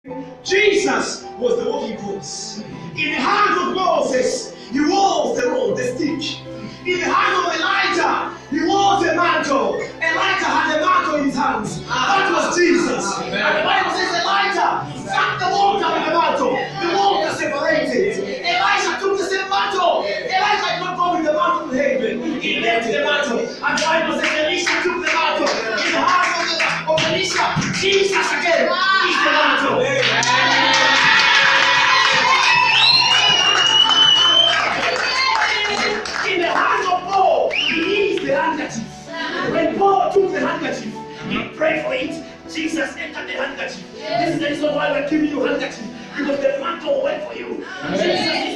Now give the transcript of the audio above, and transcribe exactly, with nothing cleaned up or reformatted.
Jesus was the walking cross. In the hands of Moses, he was the rod, the stick. In the hands of Elijah, he was a mantle. Elijah had a mantle in his hands. That was Jesus. And the Bible says Elijah struck the water with the mantle. The water separated. Elijah took the same mantle. Elijah did not go with the mantle to heaven. He left the mantle. And the Bible says Elisha took the mantle. In the hands of, the, of Elisha, Jesus again is the mantle. In the hands of Paul, he is the handkerchief. When Paul took the handkerchief, he prayed for it. Jesus entered the handkerchief. This is the reason why we're giving you handkerchief. Because the mantle went for you. Jesus